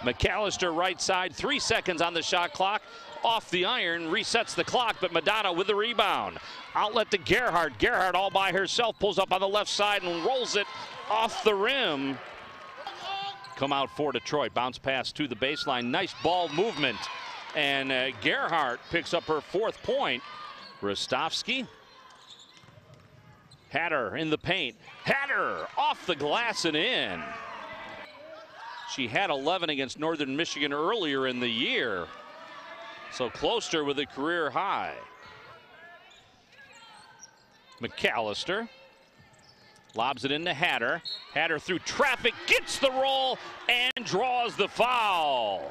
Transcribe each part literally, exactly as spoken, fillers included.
McAllister right side, three seconds on the shot clock. Off the iron, resets the clock, but Madonna with the rebound. Outlet to Gerhardt. Gerhardt all by herself, pulls up on the left side and rolls it off the rim. Come out for Detroit, bounce pass to the baseline. Nice ball movement. And uh, Gerhardt picks up her fourth point. Rostovsky. Hatter in the paint. Hatter off the glass and in. She had eleven against Northern Michigan earlier in the year. So Closter with a career high. McAllister lobs it into Hatter. Hatter through traffic, gets the roll, and draws the foul.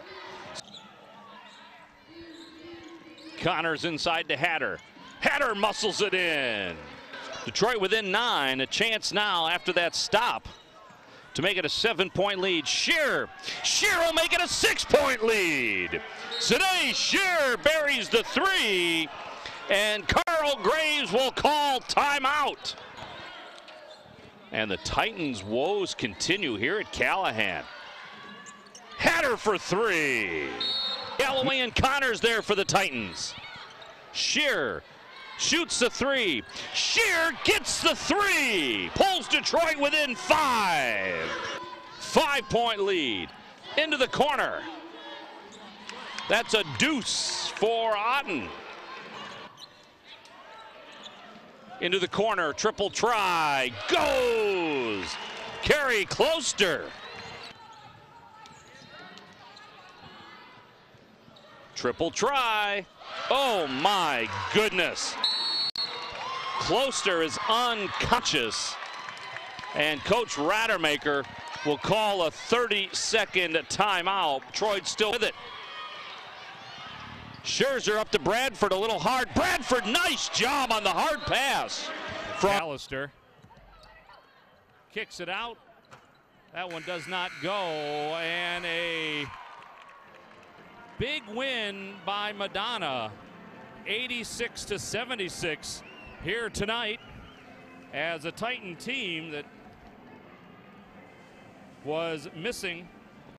Connors inside to Hatter. Hatter muscles it in. Detroit within nine. A chance now after that stop to make it a seven-point lead. Shearer. Shearer will make it a six-point lead. Today, Shearer buries the three, and Carl Graves will call timeout. And the Titans' woes continue here at Callahan. Hatter for three. Galloway and Connors there for the Titans. Shearer shoots the three. Shearer gets the three. Pulls Detroit within five. Five-point lead. Into the corner. That's a deuce for Otten. Into the corner, triple try, goes! Carrie Closter. Triple try. Oh my goodness. Closter is unconscious. And Coach Rademacher will call a thirty-second timeout. Detroit still with it. Scherzer up to Bradford, a little hard. Bradford, nice job on the hard pass. From McAllister kicks it out. That one does not go, and a big win by Madonna, eighty-six to seventy-six here tonight, as a Titan team that was missing